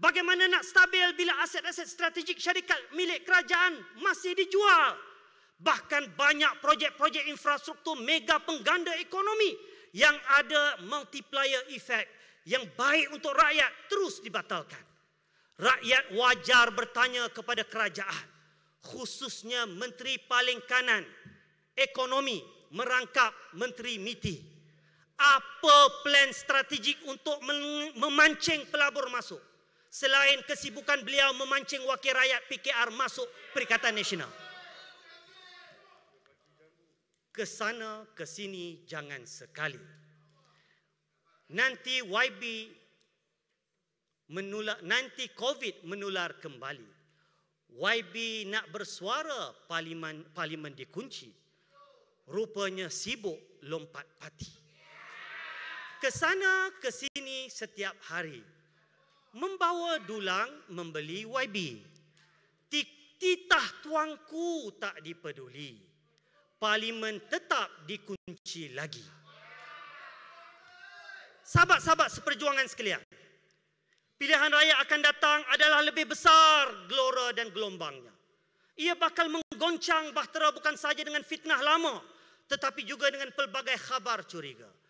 Bagaimana nak stabil bila aset-aset strategik syarikat milik kerajaan masih dijual? Bahkan banyak projek-projek infrastruktur mega pengganda ekonomi yang ada multiplier effect yang baik untuk rakyat terus dibatalkan. Rakyat wajar bertanya kepada kerajaan, khususnya Menteri paling kanan Ekonomi merangkap Menteri MITI. Apa plan strategik untuk memancing pelabur masuk? Selain kesibukan beliau memancing wakil rakyat PKR masuk Perikatan Nasional. Kesana kesini jangan sekali. Nanti nanti COVID menular kembali. YB nak bersuara parlimen dikunci. Rupanya sibuk lompat parti. Kesana kesini setiap hari. Membawa dulang membeli YB. Titah tuanku tak dipeduli. Parlimen tetap dikunci lagi. Sahabat-sahabat seperjuangan sekalian, pilihan raya akan datang adalah lebih besar gelora dan gelombangnya. Ia bakal menggoncang bahtera bukan saja dengan fitnah lama, tetapi juga dengan pelbagai khabar curiga.